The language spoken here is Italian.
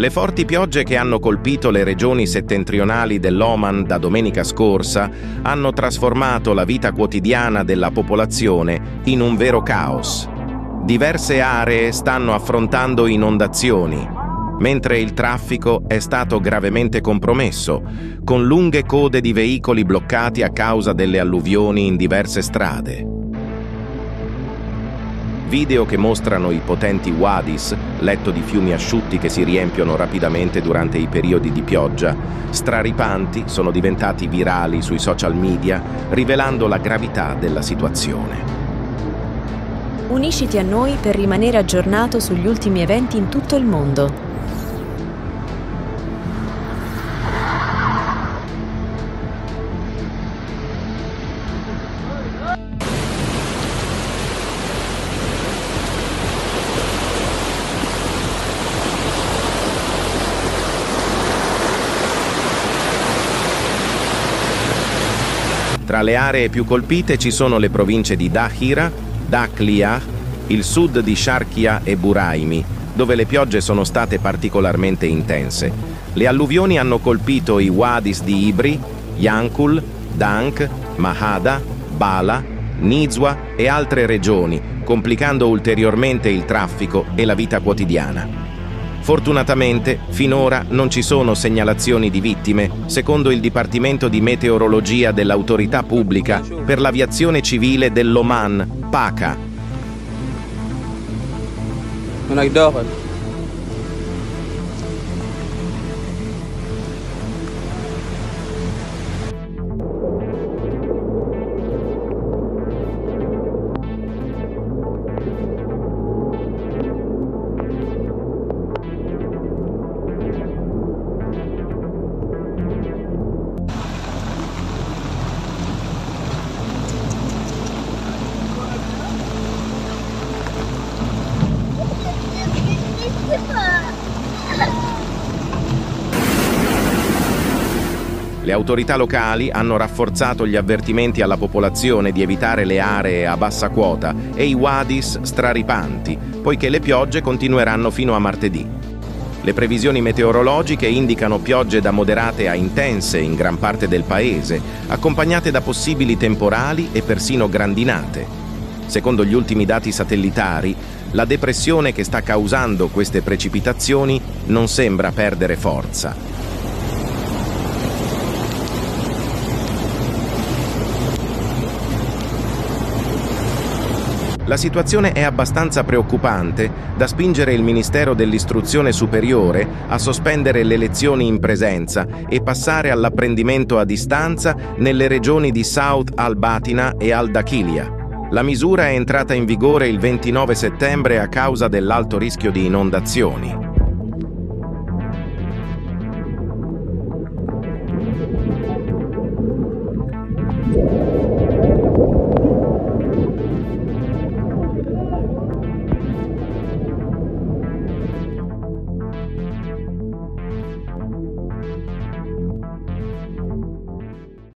Le forti piogge che hanno colpito le regioni settentrionali dell'Oman da domenica scorsa hanno trasformato la vita quotidiana della popolazione in un vero caos. Diverse aree stanno affrontando inondazioni, mentre il traffico è stato gravemente compromesso, con lunghe code di veicoli bloccati a causa delle alluvioni in diverse strade. Video che mostrano i potenti wadis, letto di fiumi asciutti che si riempiono rapidamente durante i periodi di pioggia, straripanti, sono diventati virali sui social media, rivelando la gravità della situazione. Unisciti a noi per rimanere aggiornato sugli ultimi eventi in tutto il mondo. Tra le aree più colpite ci sono le province di Dahira, Dakhlia, il sud di Sharqiya e Buraimi, dove le piogge sono state particolarmente intense. Le alluvioni hanno colpito i wadis di Ibri, Yankul, Dank, Mahada, Bala, Nizwa e altre regioni, complicando ulteriormente il traffico e la vita quotidiana. Fortunatamente, finora non ci sono segnalazioni di vittime, secondo il Dipartimento di Meteorologia dell'Autorità Pubblica per l'Aviazione Civile dell'Oman, PACA. Le autorità locali hanno rafforzato gli avvertimenti alla popolazione di evitare le aree a bassa quota e i wadis straripanti, poiché le piogge continueranno fino a martedì. Le previsioni meteorologiche indicano piogge da moderate a intense in gran parte del paese, accompagnate da possibili temporali e persino grandinate. Secondo gli ultimi dati satellitari, la depressione che sta causando queste precipitazioni non sembra perdere forza. La situazione è abbastanza preoccupante da spingere il Ministero dell'Istruzione Superiore a sospendere le lezioni in presenza e passare all'apprendimento a distanza nelle regioni di South al-Batina e al-Dakhiliyah. La misura è entrata in vigore il 29 settembre a causa dell'alto rischio di inondazioni.